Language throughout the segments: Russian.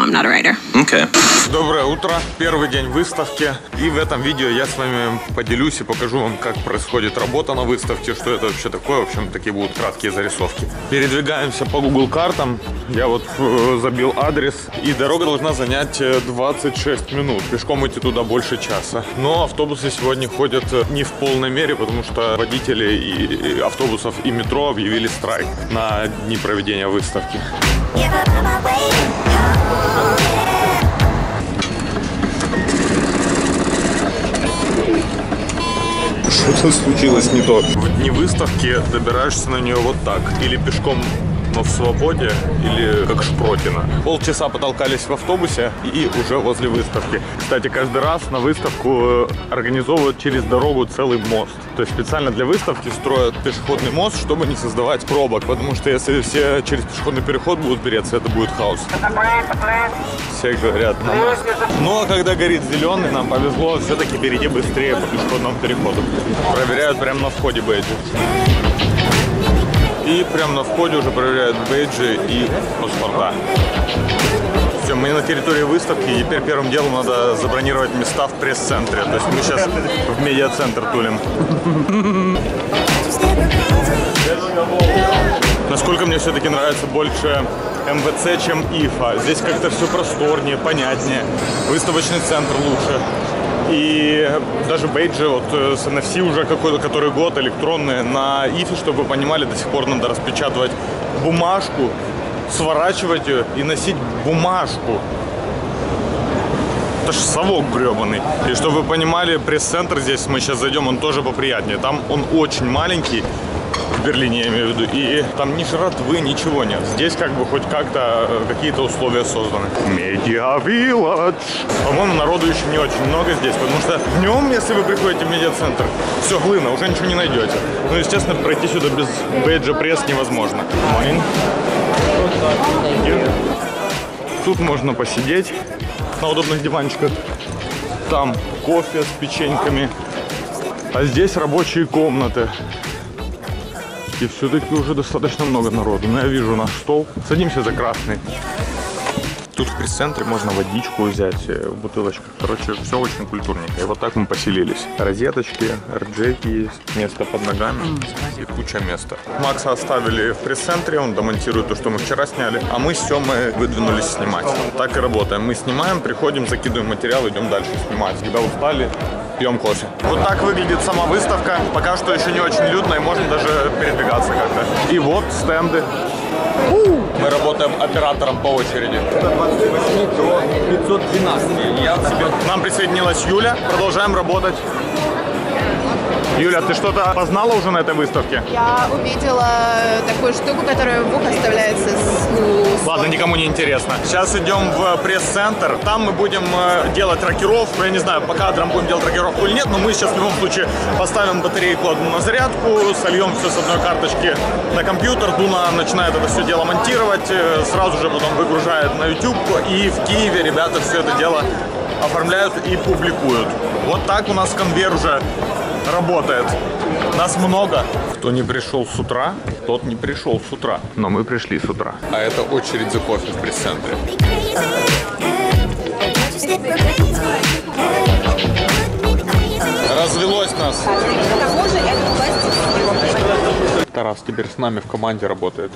I'm not a writer. Okay. Доброе утро, первый день выставки. И в этом видео я с вами поделюсь и покажу вам, как происходит работа на выставке, что это вообще такое. В общем, такие будут краткие зарисовки. Передвигаемся по Google картам. Я вот забил адрес, и дорога должна занять 26 минут. Пешком идти туда больше часа. Но автобусы сегодня ходят не в полной мере, потому что водители и автобусов и метро объявили страйк на дни проведения выставки. Что-то случилось не то. В дни выставки добираешься на нее вот так. Или пешком, но в свободе, или как Шпротина. Полчаса потолкались в автобусе и уже возле выставки. Кстати, каждый раз на выставку организовывают через дорогу целый мост. То есть специально для выставки строят пешеходный мост, чтобы не создавать пробок. Потому что если все через пешеходный переход будут переться, это будет хаос. Все говорят на мост. Ну а когда горит зеленый, нам повезло все-таки перейти быстрее по пешеходному переходу. Проверяют прямо на входе бейджи. И прямо на входе уже проверяют бейджи и паспорта. Все, мы на территории выставки. И теперь первым делом надо забронировать места в пресс-центре. То есть мы сейчас в медиа-центр тулим. Насколько мне все-таки нравится больше МВЦ, чем ИФА. Здесь как-то все просторнее, понятнее. Выставочный центр лучше. И даже бейджи вот с NFC уже какой-то, который год, электронные. На ИФе, чтобы вы понимали, до сих пор надо распечатывать бумажку, сворачивать ее и носить бумажку. Это ж совок гребаный. И чтобы вы понимали, пресс-центр здесь, мы сейчас зайдем, он тоже поприятнее. Там он очень маленький, в Берлине я имею в виду, и там ни жратвы, ничего нет. Здесь как бы хоть как-то какие-то условия созданы. Media Village. По-моему, народу еще не очень много здесь, потому что днем, если вы приходите в медиацентр, все глына, уже ничего не найдете. Ну, естественно, пройти сюда без бейджа пресс невозможно. Тут можно посидеть на удобных диванчиках. Там кофе с печеньками. А здесь рабочие комнаты. И все-таки уже достаточно много народу. Но я вижу наш стол. Садимся за красный. Тут в пресс-центре можно водичку взять в бутылочках. Короче, все очень культурненько. И вот так мы поселились. Розеточки, RJ есть, место под ногами и куча места. Макса оставили в пресс-центре, он домонтирует то, что мы вчера сняли. А мы с Семой выдвинулись снимать. Так и работаем. Мы снимаем, приходим, закидываем материал, идем дальше снимать. Когда устали, пьем кофе. Вот так выглядит сама выставка. Пока что еще не очень людно, и можно даже передвигаться как-то. И вот стенды. Мы работаем оператором по очереди. От 28 до 512. К нам присоединилась Юля. Продолжаем работать. Юля, ты что-то познала уже на этой выставке? Я увидела такую штуку, которая в ухо вставляется. Ладно, никому не интересно. Сейчас идем в пресс-центр. Там мы будем делать рокировку. Я не знаю, по кадрам будем делать рокировку или нет, но мы сейчас в любом случае поставим батарейку одну на зарядку, сольем все с одной карточки на компьютер. Дуна начинает это все дело монтировать, сразу же потом выгружает на YouTube. И в Киеве ребята все это дело оформляют и публикуют. Вот так у нас конвейер уже работает. Нас много. Кто не пришел с утра, тот не пришел с утра. Но мы пришли с утра. А это очередь за кофе в пресс-центре. Развелось нас. Тарас теперь с нами в команде работает.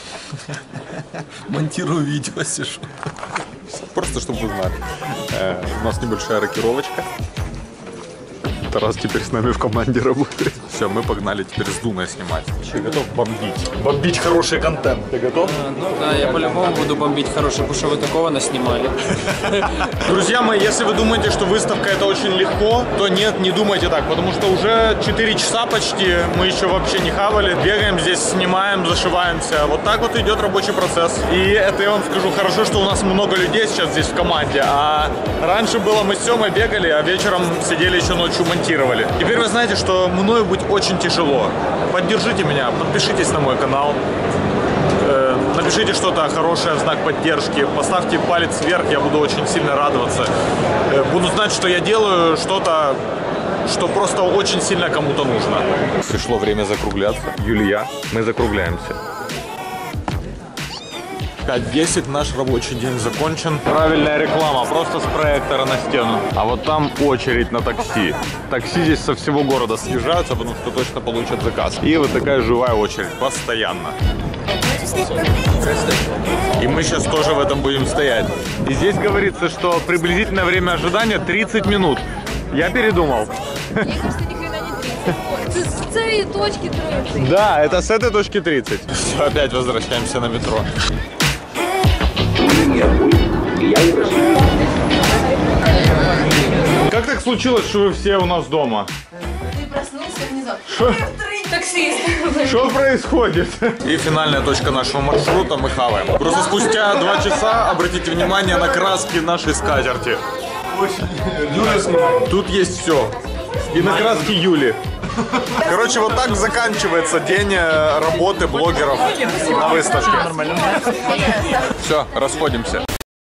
Монтирую видео, сижу. Просто чтобы вы знали. У нас небольшая рокировочка. Тарас теперь с нами в команде работает. Все, мы погнали теперь с Дуной снимать. Ты готов бомбить? Бомбить хороший контент. Ты готов? Ну да, я по-любому буду бомбить хороший, потому что вы такого наснимали. Друзья мои, если вы думаете, что выставка это очень легко, то нет, не думайте так, потому что уже 4 часа почти, мы еще вообще не хавали. Бегаем здесь, снимаем, зашиваемся. Вот так вот идет рабочий процесс. И это я вам скажу, хорошо, что у нас много людей сейчас здесь в команде. А раньше было, мы с Семой бегали, а вечером сидели еще ночью монтировали. Теперь вы знаете, что мною быть очень тяжело. Поддержите меня, подпишитесь на мой канал. Напишите что-то хорошее в знак поддержки, поставьте палец вверх, я буду очень сильно радоваться. Буду знать, что я делаю что-то, что просто очень сильно кому-то нужно. Пришло время закругляться. Юлия, мы закругляемся. 5:10 наш рабочий день закончен. Правильная реклама, просто с проектора на стену. А вот там очередь на такси. Такси здесь со всего города съезжаются, потому что точно получат заказ. И вот такая живая очередь, постоянно. И мы сейчас тоже в этом будем стоять. И здесь говорится, что приблизительное время ожидания 30 минут. Я передумал. Мне кажется, ни хрена не 30. С этой точки 30. Да, это с этой точки 30. Все, опять возвращаемся на метро. Как так случилось, что вы все у нас дома? Ты проснулся внезапно. Что? Таксист. Что происходит? И финальная точка нашего маршрута, мы хаваем. Просто спустя 2 часа обратите внимание на краски нашей скатерти. Тут есть все. И на краски Юли. Короче, вот так заканчивается день работы блогеров на выставке. Все, расходимся.